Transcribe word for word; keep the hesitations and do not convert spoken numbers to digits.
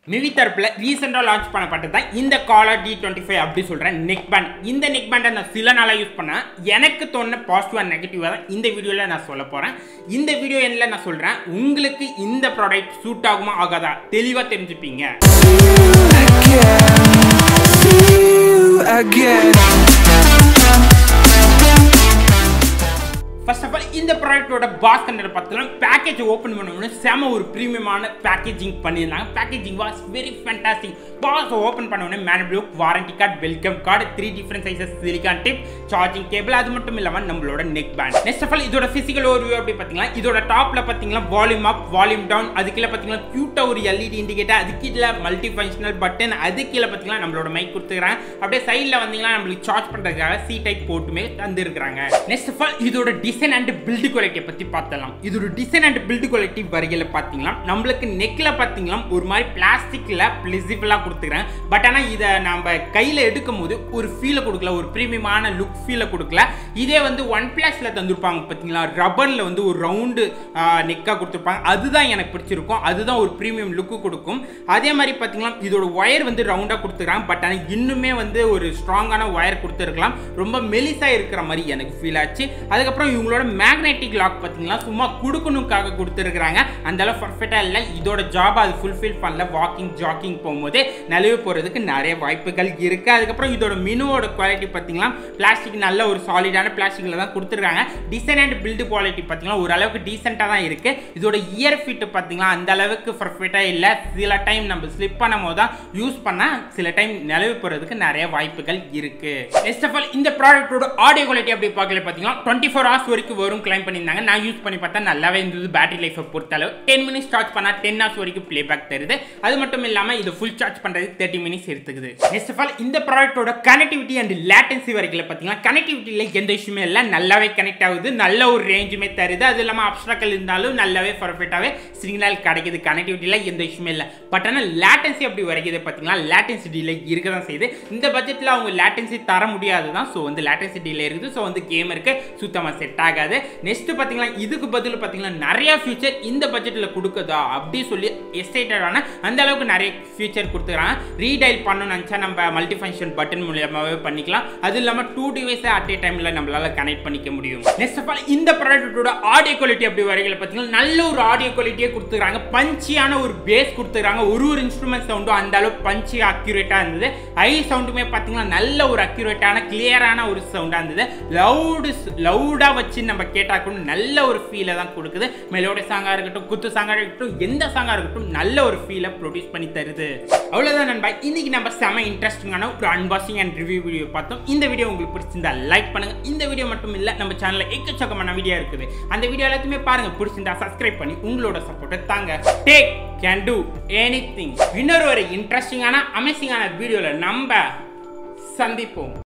MIVI தரப்புல ரீசெண்டா launch பண்ணப்பட்டது தான் இந்த Collar D twenty-five அப்படி சொல்ற நெக் பேண்ட். இந்த நெக் பேண்டை நான் சில நாளா யூஸ் பண்ணேன். எனக்கு தோணுன பாசிட்டிவ் அண்ட் நெகட்டிவா தான் இந்த வீடியோல நான் சொல்ல போறேன். இந்த வீடியோ எண்ணில் நான் சொல்றேன், உங்களுக்கு இந்த ப்ராடக்ட் சூட் ஆகுமா ஆகாதா தெளிவா தெரிஞ்சுப்பீங்க. First of all, இந்த ப்ராடக்ட்டோட பாக்ஸ் கண்டென்ட் பார்த்தலாம். பேக்கேஜ் ஓபன் பண்ணோம்னா செம ஒரு பிரீமியமான பேக்கேஜிங் பண்ணிருந்தாங்க. Packaging was very fantastic. Box open பண்ணோம்னா manual book, warranty card, welcome card, three different sizes silicone tip, charging cable, அது மட்டும் இல்லாம நம்மளோட neck band. Next of all இதோட பிசிக்கல் ஓவர்வியூ அப்படி பாத்தீங்கன்னா இதோட டாப்ல பாத்தீங்கன்னா வால்யூம் அப், வால்யூம் டவுன், அது கீழ பாத்தீங்கன்னா கியூட்டா ஒரு எல்இடி இண்டிகேட்டர், அது கீழ மல்டி ஃபங்க்ஷனல் பட்டன், அது கீழ பாத்தீங்கன்னா நம்மளோட மைக் கொடுத்துக்கறாங்க. அப்படியே சைடுல வந்தீங்கன்னா நம்மளுக்கு சார்ஜ் பண்றதுக்காக சி டைப் போர்ட்டுமே தந்திருக்காங்க. நெக்ஸ்ட் ஆஃப் ஆல் இதோட டிசைன் அண்ட் பில்ட் குவாலிட்டி பத்தி பார்த்தலாம். இதோட டிசைன் அண்ட் பில்ட் குவாலிட்டி வரையில பாத்தீங்கன்னா நம்மளுக்கு நெக்ல பாத்தீங்கன்னா ஒரு மாதிரி பிளாஸ்டிக்ல பிளெசிபிளா கொடுத்துக்கறாங்க. பட் ஆனா இத நம்ம கையில எடுக்கும்போது ஒரு ஃபீல கொடுக்கல, ஒரு பிரீமியமான லுக் ஃபீல கொடுக்கல. இதே வந்து ஒன் பிளஸ்ல தந்துருப்பாங்க பாத்தீங்களா, ரப்பர்ல வந்து ஒரு ரவுண்டு நெக்கா கொடுத்துருப்பாங்க. அதுதான் எனக்கு பிடிச்சிருக்கும், அதுதான் ஒரு பிரீமியம் லுக்கு கொடுக்கும். அதே மாதிரி பாத்தீங்கன்னா இதோட ஒயர் வந்து ரவுண்டா கொடுத்துருக்காங்க. பட் ஆனா இன்னுமே வந்து ஒரு ஸ்ட்ராங்கான ஒயர் கொடுத்துருக்கலாம். ரொம்ப மெலிசா இருக்கிற மாதிரி எனக்கு ஃபீல் ஆச்சு. அதுக்கப்புறம் இவங்களோட மேக்னெட்டிக் லாக் பாத்தீங்கன்னா சும்மா குடுக்கணுக்காக கொடுத்துருக்காங்க. அந்த அளவு பர்ஃபெக்ட்டா இல்ல. இதோட ஜாப் அது ஃபுல்ஃபில் பண்ணல. வாக்கிங் ஜாக்கிங் போகும்போது நழுவி போறதுக்கு நிறைய வாய்ப்புகள் இருக்கு. அதுக்கப்புறம் இதோட மினுவோட குவாலிட்டி பாத்தீங்கன்னா பிளாஸ்டிக் நல்ல ஒரு சாலிடான பிளாஸ்டிக்ல தான் கொடுத்துருக்காங்க. டிசைன் அண்ட் பில்ட் குவாலிட்டி பாத்தீங்கன்னா ஓரளவுக்கு டீசெண்டா தான் இருக்கு. இதோட இயர் ஃபிட் பாத்தீங்கன்னா அந்த அளவுக்கு பர்ஃபெக்ட்டா இல்ல. சில டைம் நம்ம ஸ்லிப் பண்ணும்போது தான் யூஸ் பண்ணா சில டைம் நழுவி போறதுக்கு நிறைய வாய்ப்புகள் இருக்கு. நெக்ஸ்ட் ஆஃப் ஆல் இந்த ப்ராடக்ட்டோட ஆடியோ குவாலிட்டி அப்படி பார்க்கல பாத்தீங்கன்னா டுவெண்ட்டி ஃபோர் ஹவர்ஸ் வரைக்கும் வரும் கிளைம் பண்ணியிருந்தாங்க. நான் யூஸ் பண்ணி பார்த்தா நல்லாவே இருந்தது. பேட்டரி லைஃபை பொறுத்தளவு டென் மினிட்ஸ் சார்ஜ் பண்ணா டென் ஹவர்ஸ் வரைக்கும் பிளே பேக் தருது. அது மட்டும் இல்லாம இது ஃபுல் சார்ஜ் பண்றது தேர்ட்டி மினிட்ஸ் எடுத்துக்குது. நெக்ஸ்ட் ஆஃப் ஆல் இந்த ப்ராடக்ட்டோட கனெக்டிவிட்டி அண்ட் லேட்டன்சி வரைக்கும் பாத்தீங்கன்னா கனெக்டிவிட்டியில எந்த இஷ்யூமே இல்லை, நல்லாவே கனெக்ட் ஆகுது, நல்ல ஒரு ரேஞ்சுமே தருது. அது இல்லாம அப்ஸ்ட்ராக்கள் இருந்தாலும் நல்லாவே பர்ஃபெக்டாவே சிக்னல் கிடைக்குது. கனெக்டிவிட்டியில எந்த இஷ்யூமே இல்லை. பட் ஆனால் லேட்டன்சி அப்படி வரைக்குது பாத்தீங்கன்னா லேட்டன்சி டிலே இருக்க தான் செய்யுது. இந்த பட்ஜெட்ல அவங்க லேட்டன்சி தர முடியாது தான். ஸோ வந்து லேட்டன்சி டிலே இருக்குது. ஸோ வந்து கேமருக்கு சுத்தமா செட் ஆகாது. நெக்ஸ்ட் பாத்தீங்கன்னா இதுக்கு பதில் பாத்தீங்கன்னா நிறைய ஃபியூச்சர் இந்த பட்ஜெட்ல கொடுக்குதா அப்படி சொல்லி எக்ஸைட்டடான அந்த அளவுக்கு நிறைய ஃபியூச்சர் கொடுத்துறாங்க. ரீடைல் பண்ணணும்னு நினைச்சா நம்ம மல்டி ஃபங்க்ஷன் பட்டன் மூலமாவே பண்ணிக்கலாம். அது இல்லாம டூ டிவைஸ் அட் ஏ டைம்ல நம்மளால கனெக்ட் பண்ணிக்க முடியும். நெக்ஸ்ட் ஆஃப் ஆல் இந்த ப்ராடக்ட்டோட ஆடியோ குவாலிட்டி அப்படி வரைக்கும் பாத்தீங்கன்னா நல்ல ஒரு ஆடியோ குவாலிட்டியே கொடுத்துறாங்க. பஞ்சியான ஒரு பேஸ் கொடுத்துறாங்க. ஒரு ஒரு இன்ஸ்ட்ருமெண்ட் சவுண்டும் அந்த அளவுக்கு பஞ்சி அக்யூரேட்டா இருந்தது. ஐ சவுண்டுமே பாத்தீங்கன்னா நல்ல ஒரு அக்யூரேட்டான கிளியரான ஒரு சவுண்டா இருந்தது. லவுடு லவுடா வச்சு நம்ம கேட்டா கூட நல்ல ஒரு ஃபீலை தான் கொடுக்குது. மெலோடி சாங்கா இருக்கட்டும், குத்து சாங்கா இருக்கட்டும், எந்த சாங்கா இருக்கட்டும் நல்ல ஒரு ஃபீலை ப்ரொடியூஸ் பண்ணி தருது. அவ்வளவுதான் நண்பா, இன்னைக்கு நம்ம செம இன்ட்ரெஸ்டிங்கான ஒரு அன்பாக்சிங் அண்ட் ரிவ்யூ வீடியோ பார்த்தோம். இந்த வீடியோ உங்களுக்கு பிடிச்சிருந்தா லைக் பண்ணுங்க. இந்த வீடியோ மட்டும் இல்ல, நம்ம சேனல்ல எக்கச்சக்கமான வீடியோ இருக்குது. அந்த வீடியோ எல்லாத்தையுமே பாருங்க. பிடிச்சிருந்தா சப்ஸ்கிரைப் பண்ணி உங்களோட சப்போர்ட்டை தாங்க. Tech can do anything. இன்னொரு ஒரு இன்ட்ரெஸ்டிங்கான அமேசிங்கான வீடியோல நம்ம சந்திப்போம்.